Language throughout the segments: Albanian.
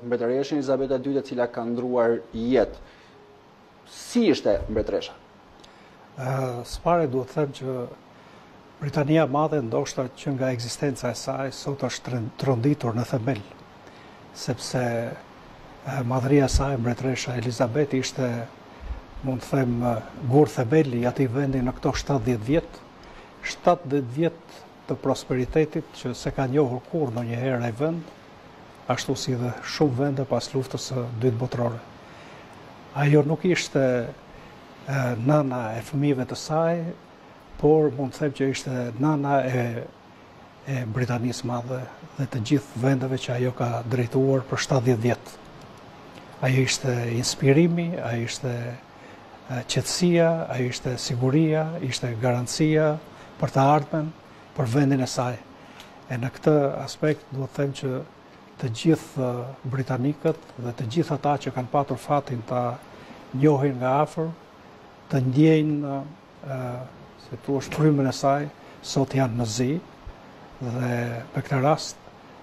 mbretëreshen Elisabeta II, e cila ka ndruar jetë. Si ishte mbretëresha? Së pari duhet të them që Britania e Madhe ndoshta që nga ekzistenca e saj sot është tronditur në themel, sepse madhëria e saj, mbretëresha Elisabet, ishte, mund të them, gur themeli i atij vendi në këto 70 vjet, 70 vjet të prosperitetit që se ka njohur kur ndonjëherë ai vend, ashtu si dhe shumë vende pas luftës së dytë botërore. Ajo nuk ishte nëna e fëmijëve të saj, por mund të them që ishte nëna e Britanisë Madhe dhe të gjithë vendeve që ajo ka drejtuar për 70 vjet. Ajo ishte inspirimi, ajo ishte qetësia, ajo ishte siguria, ishte garancia për të ardhmen, për vendin e saj. E në këtë aspekt duhet të them që të gjithë britanikët dhe të gjithë ata që kanë patur fatin ta njohin nga afër, të ndjejnë se tu është frymën e saj, sot janë në zi, dhe me këtë rast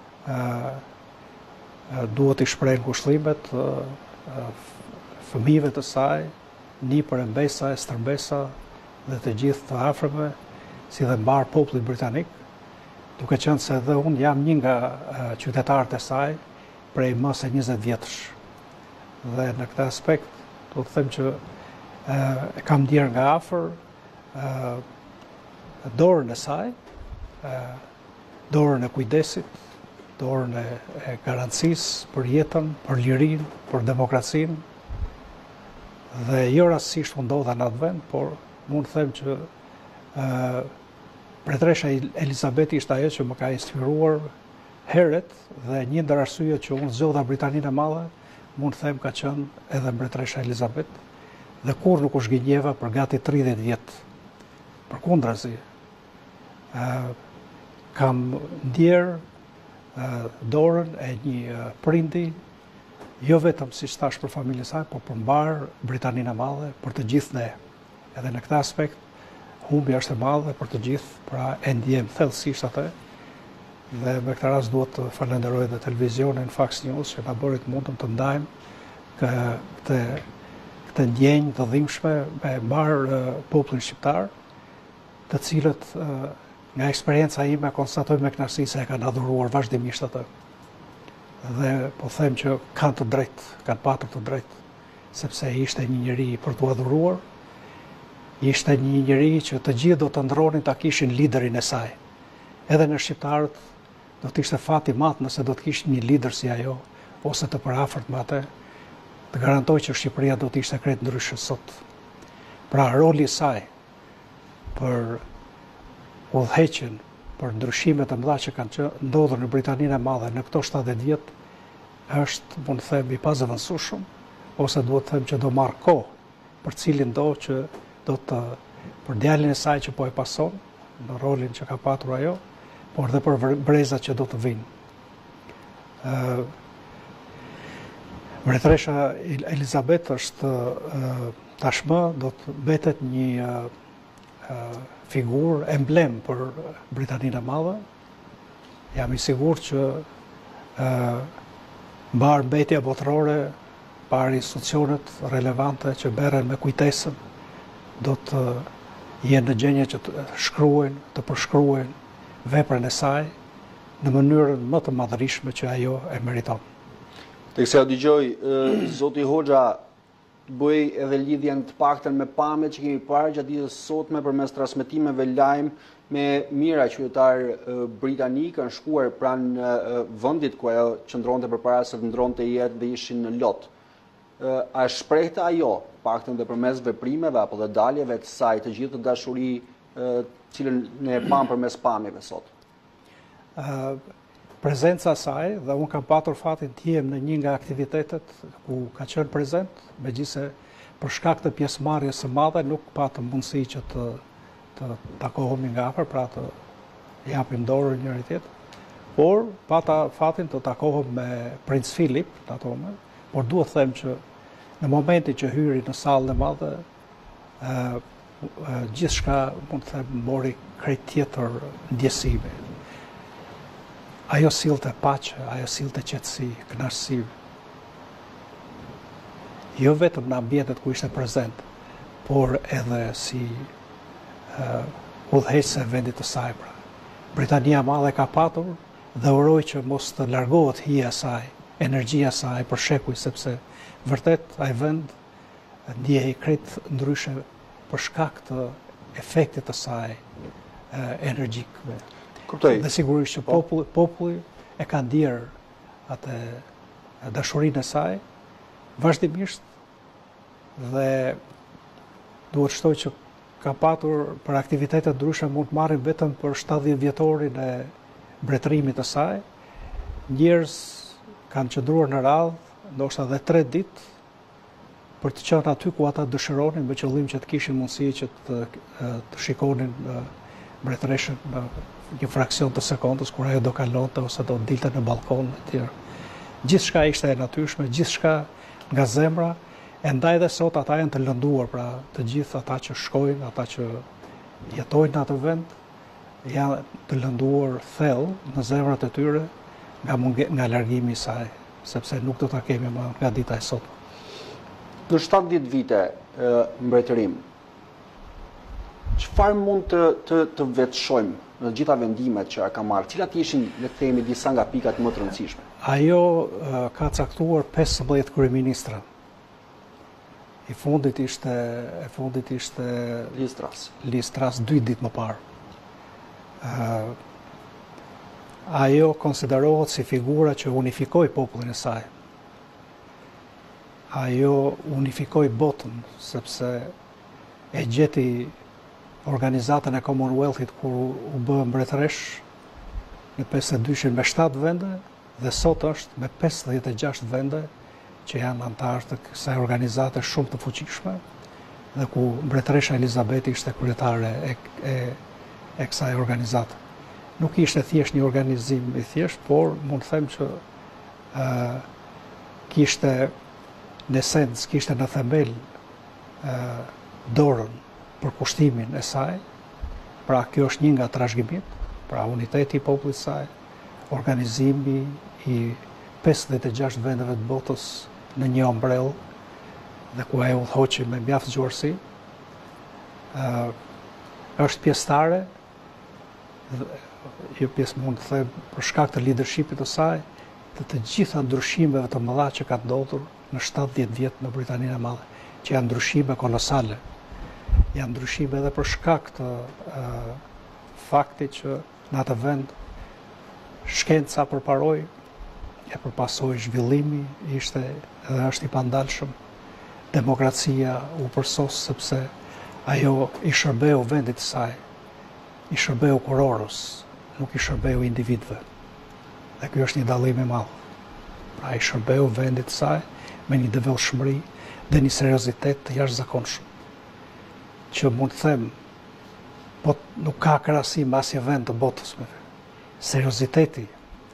duhet i shprehen kushtimet fëmijëve të saj, nipër e mbesa, e stërbesa dhe të gjithë të afërme, si dhe mbar popullit britanik, duke qenë se edhe unë jam një nga qytetarët e saj prej më se 20 vjetësh. Dhe në këtë aspekt, duhet të them që kam ndjer nga afër dorën e saj, dorën e kujdesit, dorën e garancisë për jetën, për lirinë, për demokracinë, dhe jo rastësisht u ndodha në atë vend, por mund të them që mbretëresha Elisabeti ishte ajo që më ka inspiruar herët, dhe një ndër arsyet që unë zgjodha Britaninë e Madhe, mund të them ka qenë edhe mbretëresha Elisabet, dhe kur nuk u zgjigjeva për gati 30 vjet. Përkundrazi, kam ndjer dorën e një prindi, jo vetëm si thash për familjen e saj, por për mbar Britaninë e Madhe, për të gjithë ne. Edhe në këtë aspekt, humbja është e madhe për të gjithë, pra e ndjem thellësisht atë. Dhe me këtë rast duhet të falenderoj edhe televizionin Fox News që na bëri të mundëm të ndajmë këtë ndjenjë të dhimbshme me mbar popullin shqiptar, të cilët nga eksperjenca ime konstatoj me kënaqësi se e kanë adhuruar vazhdimisht atë. Dhe po them që kanë të drejtë, kanë patur të drejtë, sepse ishte një njeri për t'u adhuruar, ishte një njeri që të gjithë do të ndronin ta kishin liderin e saj. Edhe në shqiptarët do të ishte fat i madh nëse do të kishin një lider si ajo, ose të përafërt me atë. Të garantoj që Shqipëria do të ishte krejt ndryshe sot. Pra roli i saj për udhëheqjen, për ndryshimet e mëdha që kanë ndodhur në Britaninë e Madhe në këto 70 vjet është, mund të them, i pazëvendësueshëm, ose duhet të them që do marr kohë për cilin do që do të për djalin e saj që po e pason në rolin që ka patur ajo, por dhe për brezat që do të vinë. Mbretëresha Elisabet është tashmë do të mbetet një figurë emblem për Britaninë e Madhe. Jam i sigurt që mbar mbetja botërore, mbar institucionet relevante që merren me kujtesën, do të jenë në gjendje që të shkruajnë, të përshkruajnë veprën e saj në mënyrën më të madhërishme që ajo e meriton. Tekse ja dëgjoj, zoti Hoxha bëj edhe lidhjen të paktën me pamjet që kemi parë gjatë ditës sotme përmes transmetimeve lajm me mijëra qytetar britanik kanë shkuar pranë vendit ku ajo qëndronte përpara se të ndronte jetë dhe ishin në lot. A shprehte ajo, paktën dhe përmes veprimeve apo dhe daljeve të saj, të gjithë të dashuri cilën ne e pam përmes pamjeve sot? Prezenca saj, dhe unë kam patur fatin të jem në një nga aktivitetet ku ka qenë prezent, megjithëse për shkak të pjesëmarrjes së madhe nuk patëm mundësi që të takohemi nga afër, pra të japim dorën njëri tjetrit, por pata fatin të takohem me Princ Philip në ato moment, por duhet të them që në momentin që hyri në sallën e madhe, gjithçka mund të them mori krejt tjetër ndjesime. Ajo sillte paqe, ajo sillte qetësi, kënaqësi, jo vetëm në ambientet ku ishte prezent, por edhe si udhëheqëse e vendit të saj. Pra. Britania e Madhe ka patur dhe uroj që mos të largohet hija e saj, energjia e saj për shekuj, sepse vërtet ai vend ndjehej krejt ndryshe për shkak të efektit të saj energjik. Kuptoj. Dhe sigurisht që populli e ka ndier atë dashurinë e saj vazhdimisht dhe duhet shtoj që ka patur për aktivitete ndryshe mund të marrin vetëm për 70 vjetorin e mbretërimit të saj. Njerëz kanë qëndruar në radhë, ndoshta edhe 3 ditë, për të qenë aty ku ata dëshironin, me qëllim që të kishin mundësi që të shikonin mbretëreshën në një fraksion të sekondës, kur ajo do kalonte ose do dilte në balkon e tjerë. Gjithçka ishte e natyrshme, gjithçka nga zemra, e ndaj dhe sot ata janë të lënduar, pra të gjithë ata që shkojnë, ata që jetojnë në atë vend, janë të lënduar thellë në zemrat e tyre nga largimi i saj, sepse nuk do ta kemi më nga dita e sotme. Në 70 vite mbretërim, çfarë mund të vetëshojmë në gjitha vendimet që ka marrë? Cilat ishin, le të themi, disa nga pikat më të rëndësishme? Ajo ka caktuar 15 kryeministra. I fundit ishte Listras 2 ditë më parë. Ajo konsiderohet si figura që unifikoi popullin e saj. Ajo unifikoi botën, sepse e gjeti organizatën e Commonwealthit kur u bë mbretëresh në 52 me 7 vende dhe sot është me 56 vende që janë antarë të kësaj organizate shumë të fuqishme dhe ku Mbreteresha Elisabeta ishte kryetare e kësaj organizate. Nuk ishte thjesht një organizim i thjesht, por mund të them që kishte në esencë, kishte në themel dorën për kushtimin e saj. Pra kjo është një nga trashëgimit, pra uniteti i popullit saj, organizimi i 56 vendeve të botës në një ombrell dhe ku ajo udhëhoqi me mjaft zgjuarsi. Është pjesëtare, jo pjesë mund të them për shkak të leadershipit të saj, të gjitha ndryshimeve të mëdha që ka ndodhur në 70 vjet në Britaninë e Madhe, që janë ndryshime kolosale. Janë ndryshime edhe për shkak të faktit që në atë vend shkenca përparoi, e përpasoi zhvillimi, ishte edhe është i pandalshëm. Demokracia u përsos sepse ajo i shërbeu vendit të saj, i shërbeu kurorës, nuk i shërbeu individëve. Dhe ky është një dallim i madh. Pra i shërbeu vendit të saj me një devotshmëri dhe një seriozitet të jashtëzakonshëm. Që mund të them, po nuk ka krahasim me asnjë vend të botës me serioziteti,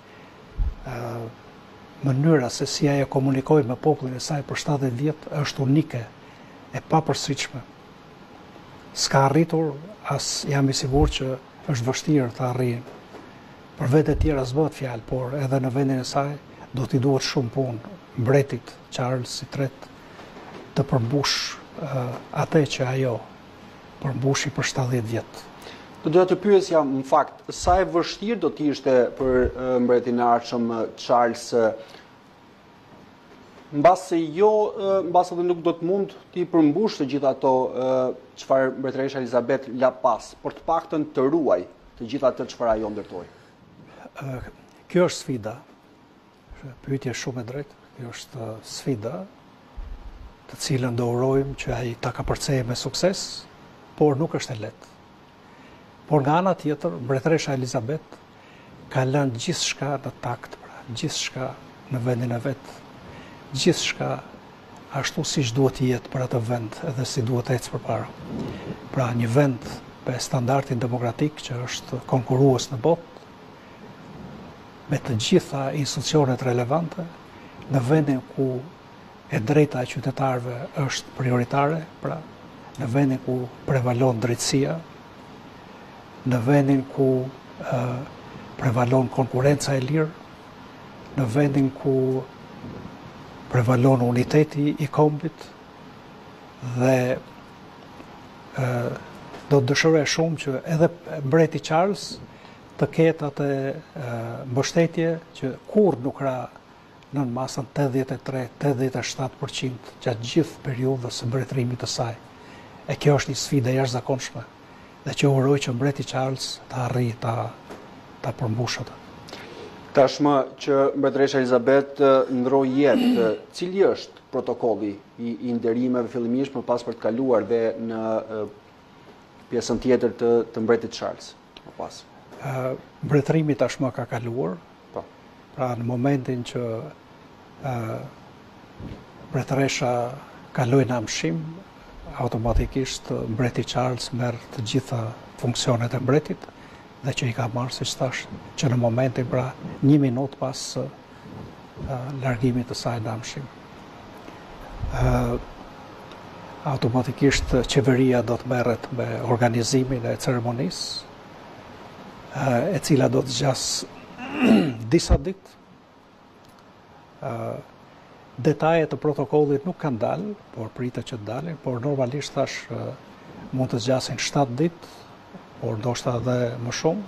mënyra se si ajo komunikoi me popullin e saj për 70 vjet është unike, e papërsëritshme. S'ka arritur, as jam i sigurt që është vështirë të arrijë. Për vende të tjera s'bëhet fjalë, por edhe në vendin e saj do t'i duhet shumë punë mbretit Charles III të përmbush atë që ajo përmbushi për 70 vjet. Do doja të pyesja, në fakt, sa e vështirë do t'ishte për mbretin e ardhshëm Charles, mbase dhe nuk do të mund t'i përmbush të gjitha ato çfarë Mbreteresha Elisabeta la pas, por të paktën të ruaj të gjitha ato çfarë ajo ndërtoi. Kjo është sfida. Pyetje shumë e drejtë. Kjo është sfida të cilën do urojmë që ai ta kapërcejë me sukses, por nuk është e lehtë. Por nga ana tjetër, Mbretëresha Elisabeta ka lënë gjithçka në takt, pra, gjithçka në vendin e vet, gjithçka ashtu siç duhet të jetë për atë vend, edhe si duhet të ecë përpara. Pra, një vend me standardin demokratik që është konkurrues në botë, me të gjitha institucionet relevante, në vendin ku e drejta e qytetarëve është prioritare, pra, në vendin ku prevalon drejtësia, në vendin ku prevalon konkurenca e lirë, në vendin ku prevalon uniteti i kombit dhe do të dëshiroja shumë që edhe mbreti Charles të ketë atë mbështetje që kur nuk ra nën masën 83-87% gjatë gjithë periudhës së mbretërimit të saj. E kjo është një sfidë e jashtëzakonshme dhe që uroj që mbreti Charles të arrijë ta përmbushë atë. Tashmë që mbretëresha Elisabeta ndroi jetë, cili është protokolli i nderimeve fillimisht më pas për të kaluar dhe në pjesën tjetër të mbretit Charles më pas? Mbretërimi tashmë ka kaluar. Pra në momentin që mbretëresha kaloi në amshim, automatikisht mbreti Charles merr të gjitha funksionet e mbretit dhe që i ka marrë, siç thash, që në momentin pra 1 minutë pas largimit të saj në amshim. Automatikisht qeveria do të merret me organizimin e ceremonisë, e cila do të zgjasë disa ditë. Detajet të protokollit nuk kanë dalë, por pritet që të dalin, por normalisht thash mund të zgjasin 7 ditë, por ndoshta edhe më shumë.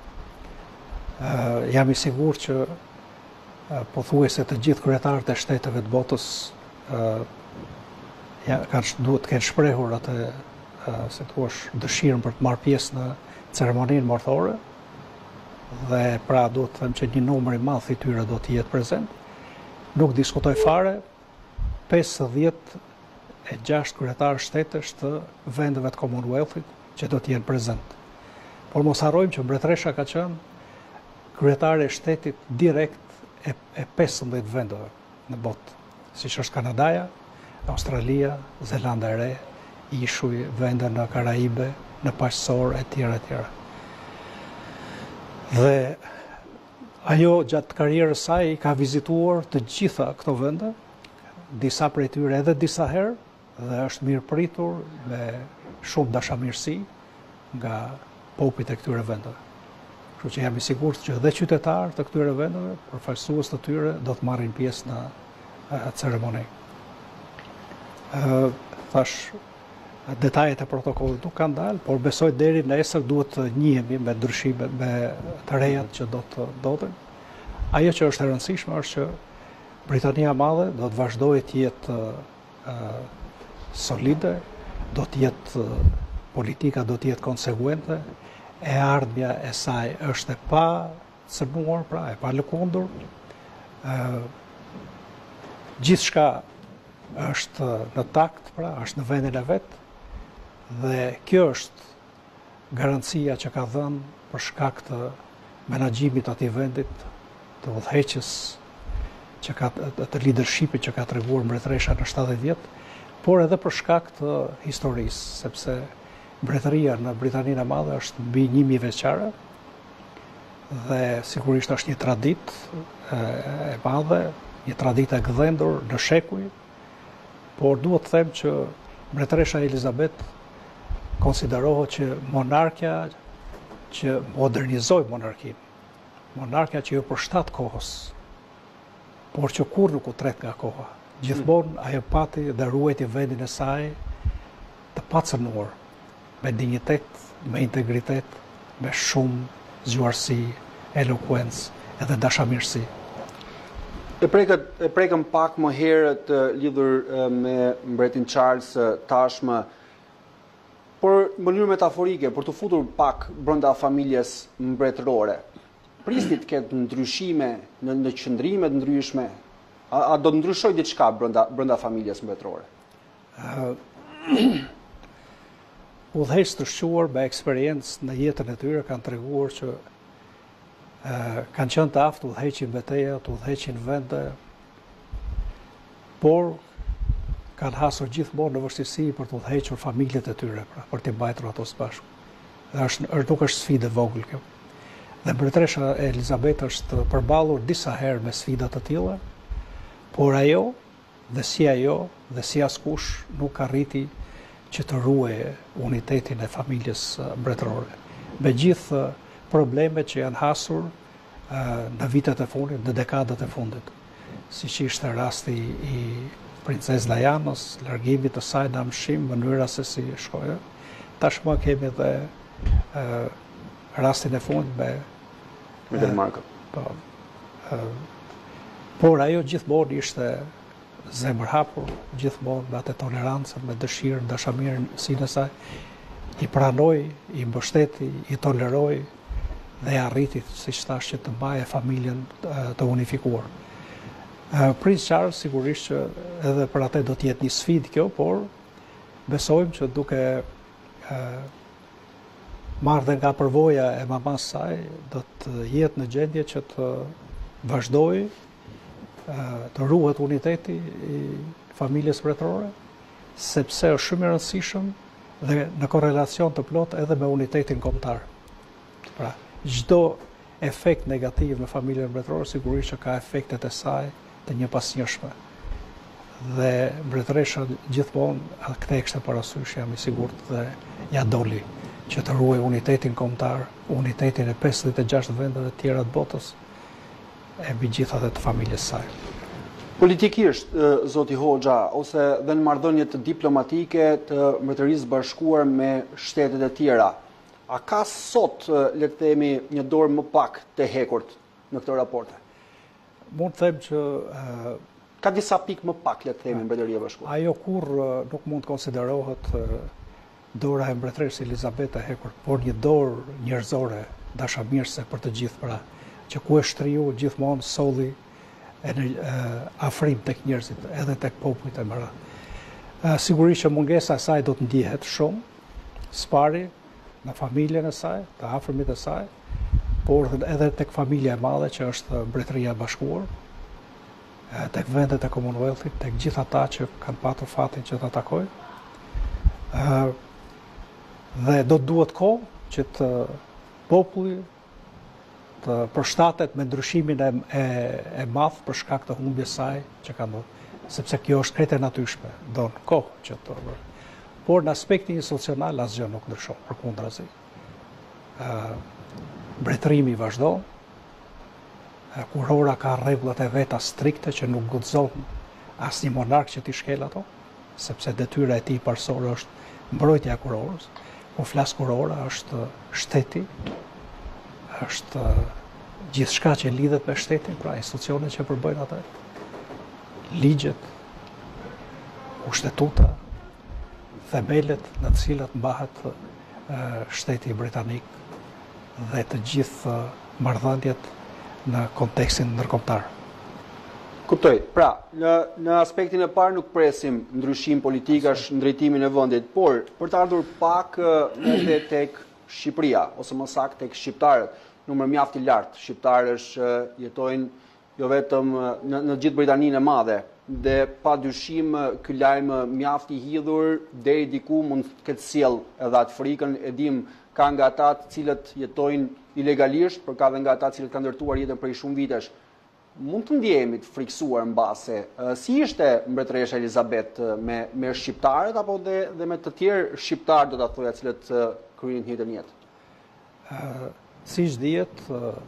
Jam i sigurt që pothuajse të gjithë kryetarët e shteteve të botës duhet të kenë shprehur atë se thua dëshirën për të marrë pjesë në ceremoninë marrëdhore, dhe pra duhet të them që një numër i madh i tyre do të jetë prezent. Nuk diskutoj fare 56 kryetarë shtetesh të vendeve të Commonwealthit që do të jenë prezent. Por mos harrojmë që mbretëresha ka qenë kryetare e shtetit direkt e 15 vendeve në botë, siç është Kanadaja, Australia, Zelanda e Re, Ishuj, vende në Karaibe, në Paqësor, e tjera. Dhe ajo gjatë karrierës saj ka vizituar të gjitha këto vende, disa prej tyre edhe disa herë, dhe është mirë pritur me shumë dashamirësi nga popujt e këtyre vendeve. Kështu që jam i sigurt që dhe qytetarë të këtyre vendeve, përfaqësues të tyre, do të marrin pjesë në ceremoni. Thash, detajet e protokollit nuk kanë dalë, por besoj deri nesër duhet të njihemi me ndryshimet, me të rejat që do të ndodhin. Ajo që është e rëndësishme është që Britania e Madhe do të vazhdojë të jetë solide, do të jetë politika do të jetë konsekuente, e ardhmja e saj është e pa cënuar, pra e pa lëkundur. Gjithçka është në takt, pra është në vendin e vet. Dhe kjo është garancia që ka dhënë për shkak të menaxhimit atij vendit, të udhëheqjes që ka të leadershipit që ka treguar mbretëresha në 70 vjet, por edhe për shkak të historisë, sepse mbretëria në Britaninë e Madhe është mbi 1000 vjeçare dhe sigurisht është një traditë e madhe, një traditë e gdhendur në shekuj, por duhet të them që mbretëresha Elisabeta konsiderohet që monarkja që modernizoi monarkinë, monarkja që ju përshtat kohës, por që kur nuk u tret nga koha. Gjithmonë ajo pati dhe ruajti vendin e saj të pacënuar, me dinjitet, me integritet, me shumë zgjuarsi, elokuencë edhe dashamirësi. E prekëm pak më herët lidhur me mbretin Charles tashmë, por në mënyrë metaforike, për të futur pak brenda familjes mbretërore. Prisni të ketë ndryshime në qëndrime të ndryshme, a do të ndryshoj diçka brenda familjes mbretërore? Udhëheqës të shquar me eksperiencë në jetën e tyre kanë treguar që kanë qenë të aftë udhëheqin betejë, të udhëheqin vende, por kanë hasur gjithmonë në vështirësi për të udhëhequr familjet e tyre, pra, për të mbajtur ato së bashku. Dhe nuk është sfidë e vogël kjo. Dhe mbretëresha Elisabeta është përballur disa herë me sfida të tilla, por ajo dhe si askush nuk arriti që të ruajë unitetin e familjes mbretërore. Me gjithë problemet që janë hasur në vitet e fundit, në dekadat e fundit. si që ishte rasti i princes Dianës, largimit të saj në amshim, mënyra se si shkojë. Tashmë kemi dhe rastin e fundit me Danimarkën. Por ajo gjithmonë ishte zemër hapur, gjithmonë me atë tolerancën, me dëshirën, dashamirën sinë e saj, i pranoi, i mbështeti, i toleroi dhe arriti, siç thash, që të mbajë familjen të unifikuar. Prince Charles sigurisht që edhe për atë do të jetë një sfidë kjo, por besojmë që duke marrë dhe nga përvoja e mamas saj, do të jetë në gjendje që të vazhdojë të ruhet uniteti i familjes mbretërore, sepse është shumë i rëndësishëm dhe në korrelacion të plot edhe me unitetin kombëtar. Pra, çdo efekt negativ në familjen mbretërore sigurisht që ka efektet e saj të njëpasnjëshme. Dhe mbretëresha gjithmonë këtë e kishte parasysh, jam i sigurt, dhe ja doli që të ruaj unitetin kombëtar, unitetin e 56 vendeve të tjera të botës, e mbi gjitha dhe të familjes saj. Politikisht, zoti Hoxha, ose dhe në marrëdhënie të diplomatike të Mbretërisë Bashkuar me shtetet e tjera, a ka sot, le të themi, një dorë më pak të hekurt në këtë raporte? Mund të them që ka disa pikë më pak, le të themi, Mbretëria Bashkuar. Ajo kurrë nuk mund të konsiderohet dora e Mbretëreshës Elisabeta e hekurt, por një dorë njerëzore, dashamirëse për të gjithë, pra, që ku e shtriu gjithmonë solli afrim tek njerëzit, edhe tek popujt e mëra. Sigurisht që mungesa e saj do të ndihet shumë, spari në familjen e saj, të afërmit e saj, por edhe tek familja e madhe që është Mbretëria e Bashkuar, tek vendet e Commonwealthit, tek gjithë ata që kanë patur fatin që ta takojnë. Dhe do të duhet kohë që të populli të përshtatet me ndryshimin e madh për shkak të humbjes saj që ka ndodhur, sepse kjo është krejt e natyrshme, don kohë që të bërë. Por në aspektin institucional asgjë nuk ndryshon, përkundrazi. Mbretërimi vazhdon, kurora ka rregullat e veta strikte që nuk guxon asnjë monark që t'i shkel ato, sepse detyra e tij parsorë është mbrojtja e kurorës. Po flas kurora është shteti, është gjithçka që lidhet me shtetin, pra institucionet që përbëjnë atë, ligjet, kushtetuta, themelet në të cilat mbahet shteti britanik dhe të gjithë marrëdhëniet në kontekstin ndërkombëtar. Kuptoj. Pra, në aspektin e parë nuk presim ndryshim politikash në drejtimin e vendit, por për të ardhur pak edhe tek Shqipëria, ose më saktë tek shqiptarët, numër mjaft i lartë shqiptarësh jetojnë jo vetëm në gjithë Britaninë e Madhe, dhe padyshim ky lajm mjaft i hidhur deri diku mund të ketë sjell edhe atë frikën, e dim ka nga ata të cilët jetojnë ilegalisht, por ka edhe nga ata të cilët kanë ndërtuar jetën prej shumë vitesh. Mund të ndjehemi të friksuar mbase. Si ishte Mbretëresha Elisabet me shqiptarët apo dhe me të tjerë shqiptarë, do ta thoja, të cilët kryejnë njëjtën jetë? Siç dihet,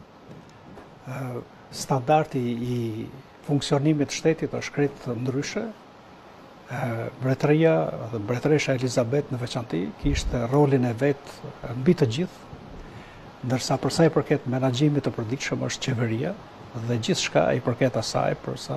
standardi i funksionimit të shtetit është krejt ndryshe. Mbretëria dhe Mbretëresha Elisabet në veçanti kishte rolin e vet mbi të gjithë, ndërsa për sa i përket menaxhimit të përditshëm është qeveria dhe gjithçka i përket asaj, përsa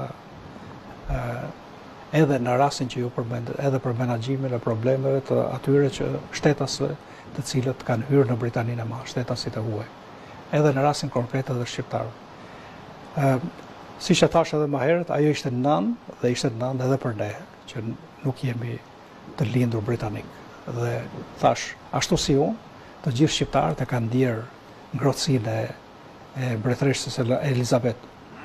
edhe në rastin që ju përmendet, edhe për menaxhimin e problemeve të atyre që shtetasve të cilët kanë hyrë në Britaninë e Madhe, shtetasit e huaj, edhe në rastin konkret edhe shqiptarëve. Siç e thash edhe më herët, ajo ishte nënë dhe ishte nënë edhe për ne, që nuk jemi të lindur britanik. Dhe thash, ashtu si unë, të gjithë shqiptarët e kanë ndier ngrohtësinë e Mbretëreshës Elisabet.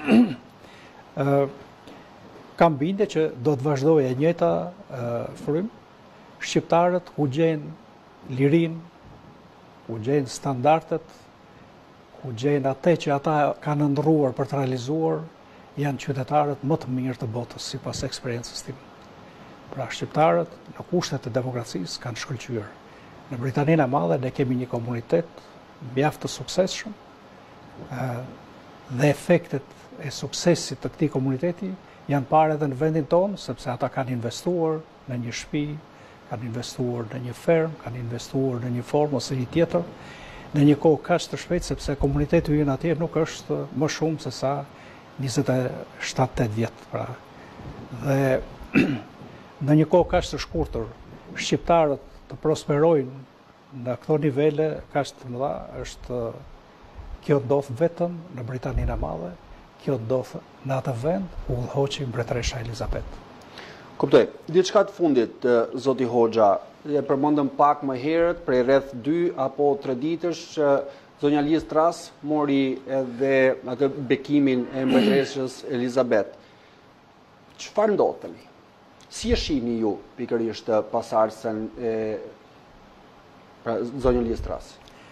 Kam bindje që do të vazhdojë e njëjta frym. Shqiptarët ku gjejnë lirinë, ku gjejnë standardet, ku gjejnë atë që ata kanë ndërruar për të realizuar, janë qytetarët më të mirë të botës sipas eksperiencës time. Pra shqiptarët në kushtet e demokracisë kanë shkëlqyer. Në Britaninë e Madhe ne kemi një komunitet mjaft të suksesshëm, dhe efektet e suksesit të këtij komuniteti janë parë edhe në vendin tonë, sepse ata kanë investuar në një shtëpi, kanë investuar në një fermë, kanë investuar në një formë ose një tjetër, në një kohë kaq të shpejtë, sepse komuniteti ynë atje nuk është më shumë se sa 27-8 vjet, pra. Dhe në një kohë kaq të shkurtër, shqiptarët të prosperojnë në këto nivele kaq të mëdha, kjo ndodh vetëm në Britaninë e Madhe, kjo ndodh në atë vend ku udhëhoqi Mbretresha Elisabeta. Kuptoj. Diçka të fundit, zoti Hoxha, e përmendëm pak më herët, prej rreth 2 apo 3 ditësh, zonja Tras mori edhe atë bekimin e Mbretereshes Elisabeta. Çfarë ndodh tani? Si e shihni ju pikërisht pasardhësen e zonja Tras?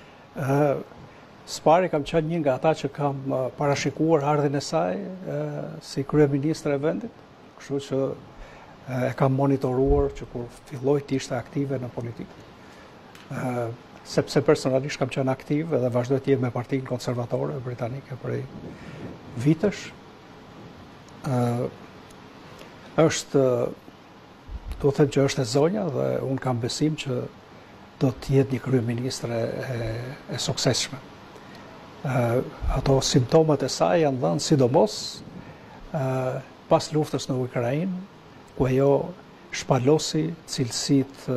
Spari kam qenë një nga ata që kam parashikuar ardhin e saj si kryeministre e vendit, kështu që e kam monitoruar që kur filloi të ishte aktive në politikë. Sepse personalisht kam qenë aktiv edhe vazhdoj të jem me Partinë Konservatore Britanike prej vitesh. Do të them që është e zonja dhe unë kam besim që do të jetë një kryeministre e suksesshme. Ato simptomat e saj janë dhënë sidomos pas luftës në Ukrainë, ku ajo shpalosi cilësitë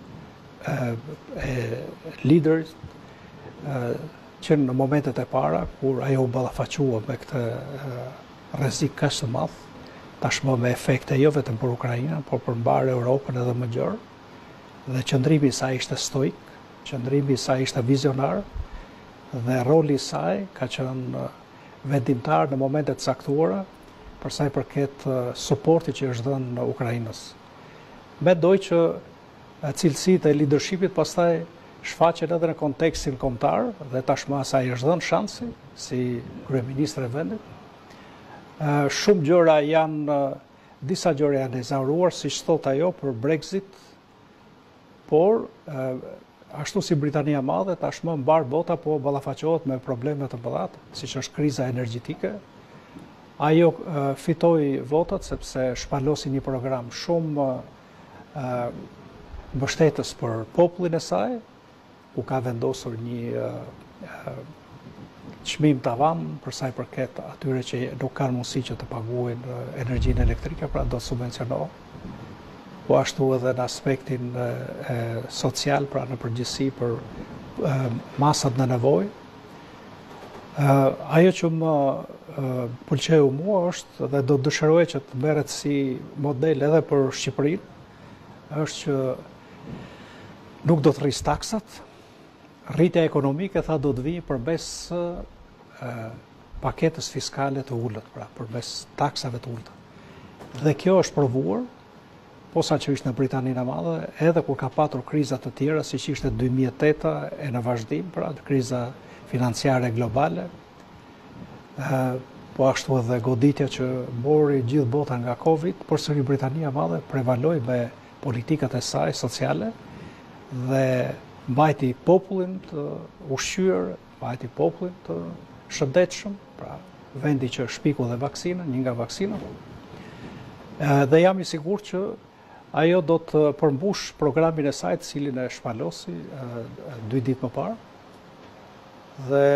e liderit që në momentet e para, kur ajo u ballafaqua me këtë rrezik kaq të madh, tashmë me efekte jo vetëm për Ukrainën, por për mbare Europën edhe më gjerë, dhe qëndrimi i saj ishte stoik, qëndrimi i saj ishte vizionar, dhe roli i saj ka qenë vendimtar në momentet caktuara për sa i përket suporti që është dhënë në Ukrainës. Mendoj që cilësitë e leadershipit pastaj shfaqen edhe në kontekstin kombëtar dhe tashmë asaj është dhënë shansi si kryeministre e vendit. Disa gjëra janë ezauruar, siç thot ajo për Brexit, por ashtu si Britania e Madhe, tashmë mbar bota po ballafaqohet me probleme të mëdha, siç është kriza energjetike. Ajo fitoi votat sepse shpalosi një program shumë mbështetës për popullin e saj, ku ka vendosur një çmim tavan për sa i përket atyre që nuk kanë mundësi që të paguajnë energjinë elektrike, pra do subvencionohet. Po ashtu edhe në aspektin social, pra në përgjithësi për masat në nevojë. Ajo që më pëlqeu mua është dhe do dëshiroja që të merret si model edhe për Shqipërinë, është që nuk do të rrisë taksat, rritja ekonomike tha do të vijë përmes paketës fiskale të ulët, pra përmes taksave të ulta. Dhe kjo është provuar, posaçërisht në Britaninë e Madhe, edhe kur ka patur kriza të tjera, siç ishte 2008 e në vazhdim, pra kriza financiare globale, po ashtu edhe goditja që mori gjithë bota nga Covid, por sëri Britania e Madhe prevaloi me politikat e saj sociale dhe mbajti popullin të ushqyer, mbajti popullin të shëndetshëm, pra vendi që shpiku dhe vaksina, një nga vaksinat. Dhe jam i sigurt që ajo do të përmbush programin e saj, të cilin e shpalosi 2 ditë më parë. Dhe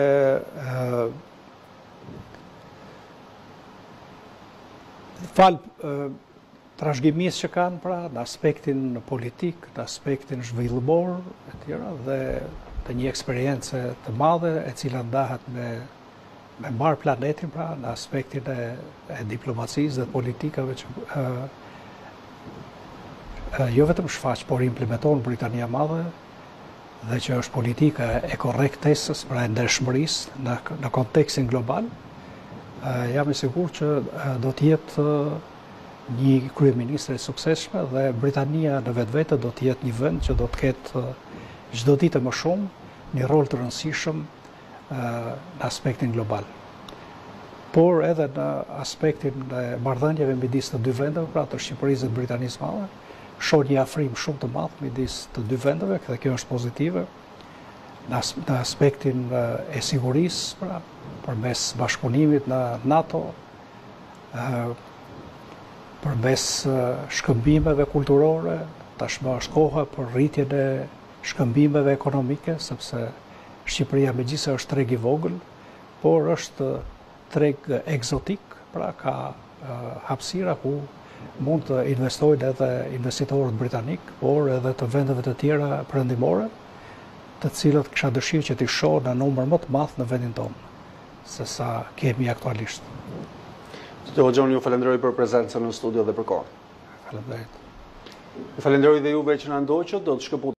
trashëgimisë që kanë, pra, në aspektin politik, në aspektin zhvillimor e tjera, dhe të një eksperiencë të madhe e cila ndahet me mbar planetin, pra, në aspektin e diplomacisë dhe politikave që jo vetëm shfaq, por implementon Britania e Madhe, dhe që është politika e korrektesës, pra e ndershmërisë në kontekstin global. Jam i sigurt që do të jetë një kryeministre e suksesshme dhe Britania në vetvete do të jetë një vend që do të ketë çdo ditë më shumë një rol të rëndësishëm në aspektin global. Por edhe në aspektin e marrëdhënieve midis të dy vendeve, pra të Shqipërisë dhe Britanisë së Madhe, shoh një afrim shumë të madh midis të dy vendeve, dhe kjo është pozitive. Në aspektin e sigurisë, pra përmes bashkëpunimit në NATO, përmes shkëmbimeve kulturore, tashmë është koha për rritjen e shkëmbimeve ekonomike, sepse Shqipëria megjithëse është treg i vogël, por është treg egzotik, pra ka hapësira ku mund të investojnë edhe investitorët britanik, por edhe të vendeve të tjera perëndimore, të cilët kisha dëshirë që t'i shoh në numër më të madh në vendin tonë, se sa kemi aktualisht. Zoti Hoxhon, ju falenderoj për prezencën në studio dhe për kohën. Faleminderit. Ju falenderoj dhe juve që na ndoqët, do të shkëput